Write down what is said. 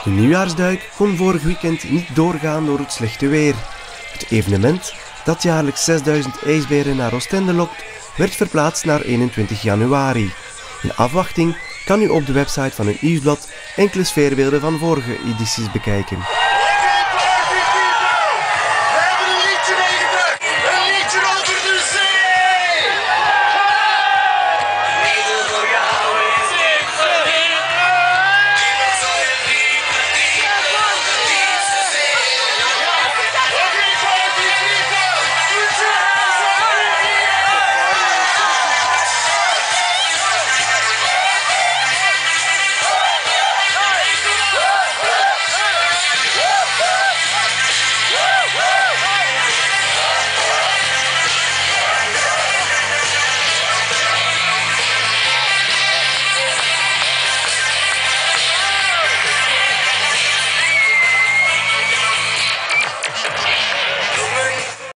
De nieuwjaarsduik kon vorig weekend niet doorgaan door het slechte weer. Het evenement, dat jaarlijks 6000 ijsberen naar Oostende lokt, werd verplaatst naar 21 januari. In afwachting kan u op de website van het nieuwsblad enkele sfeerbeelden van vorige edities bekijken.